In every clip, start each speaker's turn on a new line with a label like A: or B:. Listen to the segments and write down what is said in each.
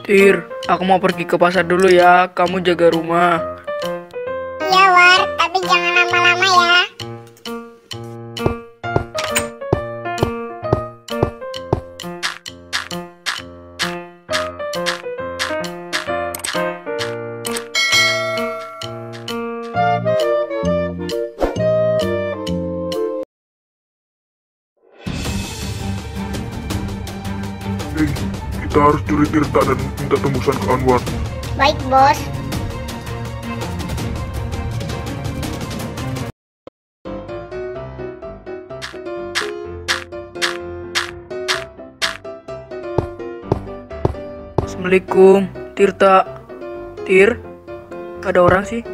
A: Tir, aku mau pergi ke pasar dulu ya. Kamu jaga rumah.
B: Iya War, tapi jangan lama-lama ya.
C: Hei, kita harus curi Tirta dan minta tembusan ke Anwar.
B: Baik bos.
A: Assalamualaikum, Tirta. Tir, ada orang sih?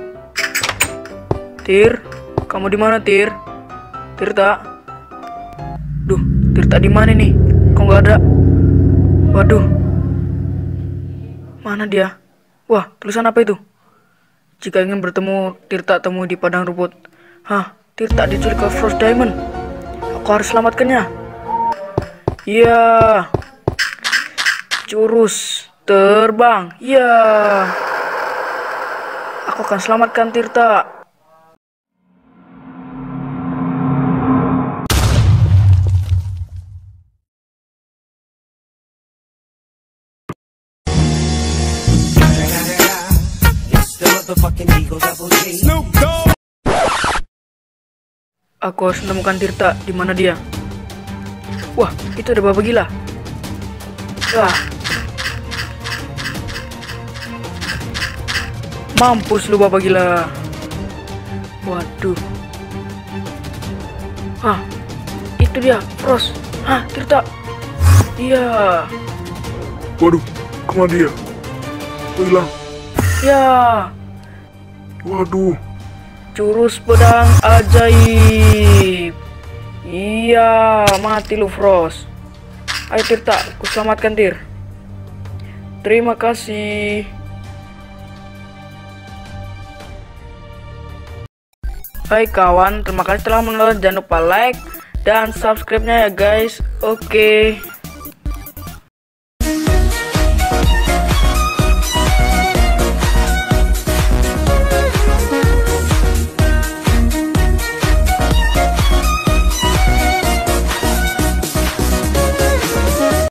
A: Tir, kamu di mana, Tir? Tirta. Duh, Tirta di mana nih? Kok nggak ada? Waduh, mana dia? Wah, tulisan apa itu? Jika ingin bertemu Tirta, temui di padang rumput. Hah, Tirta diculik ke Frost Diamond. Aku harus selamatkannya. Iya, jurus terbang. Iya, aku akan selamatkan Tirta. Aku harus menemukan Tirta. Di mana dia? Wah, itu ada Baba Gila. Wah, mampus lu Baba Gila. Waduh. Hah, itu dia, Frost. Hah, Tirta. Iya.
C: Waduh, kemana dia? Oh, hilang.
A: Ya,
C: Waduh,
A: jurus pedang ajaib. Iya, mati lu Frost. Ayo Tirta, ku selamatkan Tir. Terima kasih. Hai kawan, terima kasih telah menonton. Jangan lupa like dan subscribe-nya ya guys. Oke.